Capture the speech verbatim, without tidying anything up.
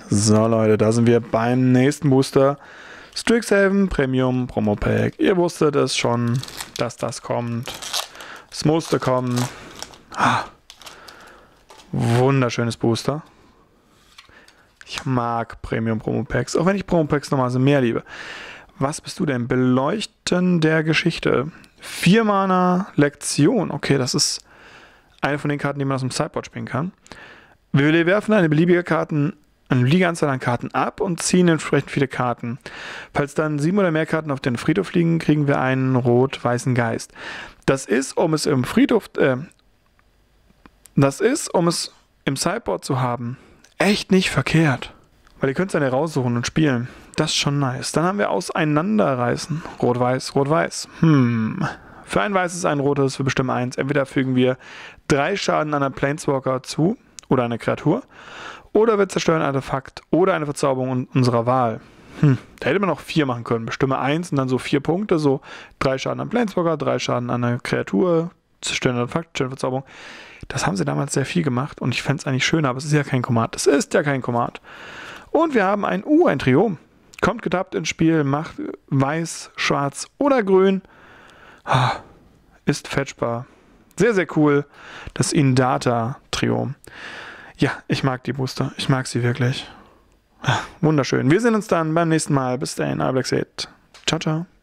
So Leute, da sind wir beim nächsten Booster. Strixhaven Premium Promo Pack. Ihr wusstet es schon, dass das kommt. Es musste kommen. Ah, wunderschönes Booster. Ich mag Premium Promo Packs, auch wenn ich Promo Packs normalerweise mehr liebe. Was bist du denn? Beleuchten der Geschichte. Vier Mana Lektion. Okay, das ist eine von den Karten, die man aus dem Sideboard spielen kann. Wir werfen eine beliebige Karten, eine beliebige Anzahl an Karten ab und ziehen entsprechend viele Karten. Falls dann sieben oder mehr Karten auf den Friedhof liegen, kriegen wir einen rot-weißen Geist. Das ist, um es im Friedhof, äh, das ist, um es im Sideboard zu haben, echt nicht verkehrt. Weil ihr könnt es dann raussuchen und spielen. Das ist schon nice. Dann haben wir Auseinanderreißen. Rot-Weiß, Rot-Weiß. Hm. Für ein weißes, ein rotes, für bestimmt eins. Entweder fügen wir drei Schaden an einen Planeswalker zu oder eine Kreatur. Oder wir zerstören ein Artefakt oder eine Verzauberung unserer Wahl. Hm. Da hätte man auch vier machen können. Bestimme eins und dann so vier Punkte. So drei Schaden an Planeswalker, drei Schaden an eine Kreatur, zerstören ein Artefakt, zerstören Verzauberung. Das haben sie damals sehr viel gemacht und ich fände es eigentlich schöner, aber es ist ja kein Command. Das ist ja kein Command. Und wir haben ein U, ein Trio. Kommt getappt ins Spiel, macht weiß, schwarz oder grün. Ah, ist fetchbar. Sehr, sehr cool. Das Indata-Trio. Ja, ich mag die Booster. Ich mag sie wirklich. Ah, wunderschön. Wir sehen uns dann beim nächsten Mal. Bis dahin, Albrecht. Ciao, ciao.